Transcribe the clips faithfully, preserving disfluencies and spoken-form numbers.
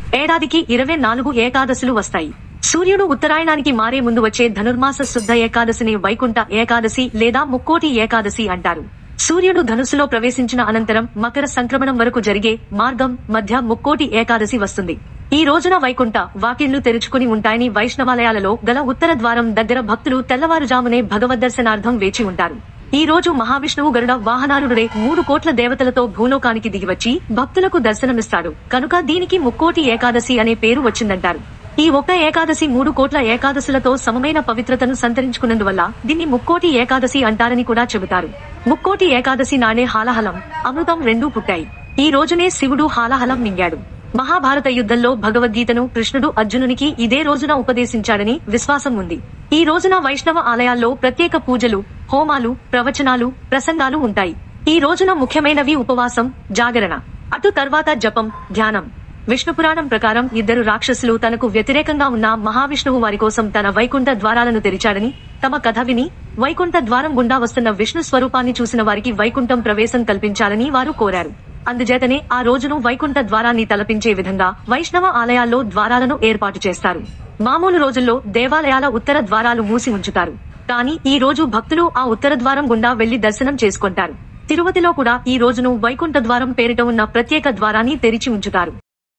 ఏడాదికి ఇరవై నాలుగు ఏకాదశులు వస్తాయి. సూర్యుడు ఉత్తరాయణానికి మారే ముందు వచ్చే ధనుర్మాస శుద్ధ ఏకాదశిని వైకుంఠ ఏకాదశి లేదా ముక్కోటి ఏకాదశి అంటారు. సూర్యుడు ధనుస్సులో ప్రవేశించిన అనంతరం మకర సంక్రమణం వరకు జరిగే మార్గం మధ్య ముక్కోటి ఏకాదశి వస్తుంది. ఈ రోజున వైకుంఠ వాకిళ్లు తెరుచుకుని ఉంటాయని వైష్ణవాలయాలలో గల ఉత్తర ద్వారం దగ్గర భక్తులు తెల్లవారుజామునే భగవద్దర్శనార్థం వేచి ఉంటారు. ఈ రోజు మహావిష్ణువు గరుడ వాహనారుడే మూడు కోట్ల దేవతలతో భూలోకానికి దిగివచ్చి భక్తులకు దర్శనమిస్తాడు కనుక దీనికి ముక్కోటి ఏకాదశి అనే పేరు వచ్చిందంటారు. ఈ ఒక్క ఏకాదశి మూడు కోట్ల ఏకాదశులతో సమమైన పవిత్రతను సంతరించుకున్నందువల్ల దీన్ని ముక్కోటి ఏకాదశి అంటారని కూడా చెబుతారు. ముక్కోటి ఏకాదశి నాడే హాలహలం, అమృతం రెండూ పుట్టాయి. ఈ రోజునే శివుడు హాలహలం మింగాడు. మహాభారత యుద్ధంలో భగవద్గీతను కృష్ణుడు అర్జునునికి ఇదే రోజున ఉపదేశించాడని విశ్వాసం ఉంది. ఈ రోజున వైష్ణవ ఆలయాల్లో ప్రత్యేక పూజలు, హోమాలు, ప్రవచనాలు, ప్రసంగాలు ఉంటాయి. ఈ రోజున ముఖ్యమైనవి ఉపవాసం, జాగరణ, అటు తర్వాత జపం, ధ్యానం. విష్ణు పురాణం ప్రకారం ఇద్దరు రాక్షసులు తనకు వ్యతిరేకంగా ఉన్న మహావిష్ణువు వారి కోసం తన వైకుంఠ ద్వారాలను తెరిచాడని, తమ కథ విని వైకుంఠ ద్వారం గుండా వస్తున్న విష్ణు స్వరూపాన్ని చూసిన వారికి వైకుంఠం ప్రవేశం కల్పించాలని వారు కోరారు. అందుచేతనే ఆ రోజును వైకుంఠ ద్వారాన్ని తలపించే విధంగా వైష్ణవ ఆలయాల్లో ద్వారాలను ఏర్పాటు చేస్తారు. మామూలు రోజుల్లో దేవాలయాల ఉత్తర ద్వారాలు మూసి ఉంచుతారు. కానీ ఈ రోజు భక్తులు ఆ ఉత్తర ద్వారం గుండా వెళ్లి దర్శనం చేసుకుంటారు. తిరుపతిలో కూడా ఈ రోజును వైకుంఠ ద్వారం పేరిట ఉన్న ప్రత్యేక ద్వారాన్ని తెరిచి ఉంచుతారు.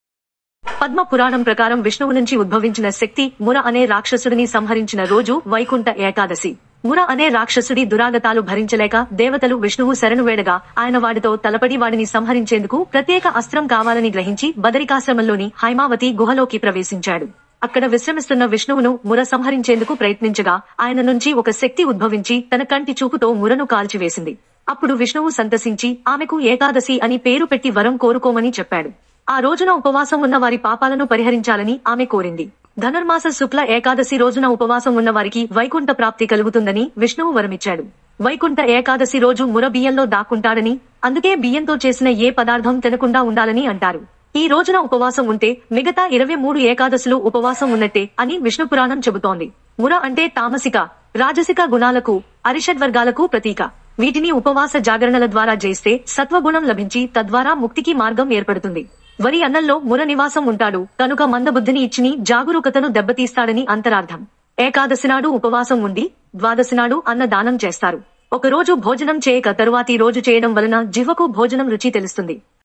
పద్మ పురాణం ప్రకారం విష్ణువు నుంచి ఉద్భవించిన శక్తి ముర అనే రాక్షసుడిని సంహరించిన రోజు వైకుంఠ ఏకాదశి. ముర అనే రాక్షసుడి దురాగతాలు భరించలేక దేవతలు విష్ణువు శరణు వేడగా ఆయన వాడితో తలపడి వాడిని సంహరించేందుకు ప్రత్యేక అస్త్రం కావాలని గ్రహించి బదరికాశ్రమంలోని హైమావతి గుహలోకి ప్రవేశించాడు. అక్కడ విశ్రమిస్తున్న విష్ణువును ముర సంహరించేందుకు ప్రయత్నించగా ఆయన నుంచి ఒక శక్తి ఉద్భవించి తన కంటి చూపుతో మురను కాల్చివేసింది. అప్పుడు విష్ణువు సంతసించి ఆమెకు ఏకాదశి అని పేరు పెట్టి వరం కోరుకోమని చెప్పాడు. ఆ రోజున ఉపవాసం ఉన్న వారి పాపాలను పరిహరించాలని ఆమె కోరింది. ధనుర్మాస శుక్ల ఏకాదశి రోజున ఉపవాసం ఉన్న వారికి వైకుంఠ ప్రాప్తి కలుగుతుందని విష్ణువు వరమిచ్చాడు. వైకుంఠ ఏకాదశి రోజు ముర బియ్యంలో దాక్కుంటాడని, అందుకే బియ్యంతో చేసిన ఏ పదార్థం తినకుండా ఉండాలని అంటారు. ఈ రోజున ఉపవాసం ఉంటే మిగతా ఇరవై మూడు ఏకాదశులు ఉపవాసం ఉన్నట్టే అని విష్ణు పురాణం చెబుతోంది. ముర అంటే తామసిక, రాజసిక గుణాలకు, అరిషడ్వర్గాలకు ప్రతీక. వీటిని ఉపవాస జాగరణల ద్వారా చేస్తే సత్వగుణం లభించి తద్వారా ముక్తికి మార్గం ఏర్పడుతుంది. వరి అన్నంలో ముర నివాసం ఉంటాడు కనుక మందబుద్ధిని ఇచ్చిని జాగరూకతను దెబ్బతీస్తాడని అంతరార్థం. ఏకాదశి నాడు ఉపవాసం ఉండి ద్వాదశి నాడు అన్న దానం చేస్తారు. ఒకరోజు భోజనం చేయక తరువాతి రోజు చేయడం వలన జిహ్వకు భోజనం రుచి తెలుస్తుంది.